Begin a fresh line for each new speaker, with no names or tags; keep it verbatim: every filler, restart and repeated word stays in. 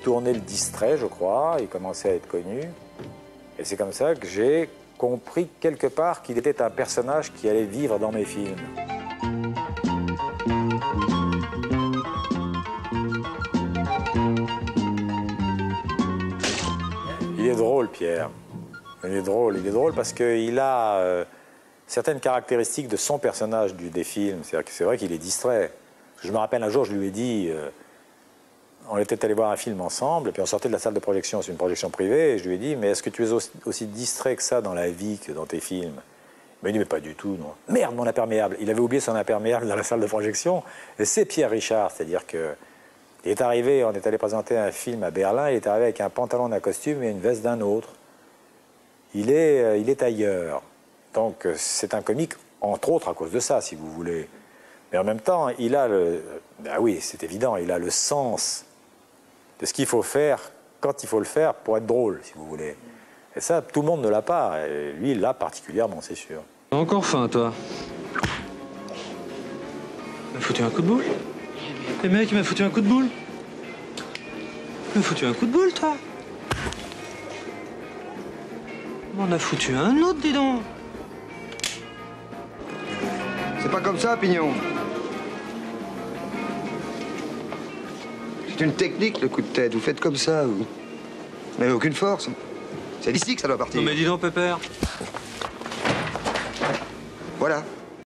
tourné le distrait, je crois, il commençait à être connu. Et c'est comme ça que j'ai compris quelque part qu'il était un personnage qui allait vivre dans mes films. Il est drôle, Pierre. Il est drôle, il est drôle parce qu'il a euh, certaines caractéristiques de son personnage du, des films. C'est vrai qu'il est distrait. Je me rappelle un jour, je lui ai dit, euh, on était allé voir un film ensemble, et puis on sortait de la salle de projection, c'est une projection privée, et je lui ai dit, mais est-ce que tu es aussi, aussi distrait que ça dans la vie que dans tes films? Il m'a dit, mais pas du tout, non. Merde, mon imperméable. Il avait oublié son imperméable dans la salle de projection, et c'est Pierre Richard, c'est-à-dire que il est arrivé, on est allé présenter un film à Berlin, il est arrivé avec un pantalon d'un costume et une veste d'un autre. Il est, euh, il est ailleurs. Donc c'est un comique, entre autres à cause de ça, si vous voulez. Mais en même temps, il a le... Ben oui, c'est évident, il a le sens de ce qu'il faut faire quand il faut le faire pour être drôle, si vous voulez. Et ça, tout le monde ne l'a pas. Et lui, il l'a particulièrement, c'est sûr.
T'as encore faim, toi? Il m'a foutu un coup de boule. Les mecs, il m'a foutu un coup de boule. Il m'a foutu un coup de boule, toi. On en a foutu un autre, dis donc.
C'est pas comme ça, Pignon. C'est une technique, le coup de tête. Vous faites comme ça, vous. Vous n'avez aucune force. C'est d'ici que ça doit partir.
Non mais dis donc, Pépère.
Voilà.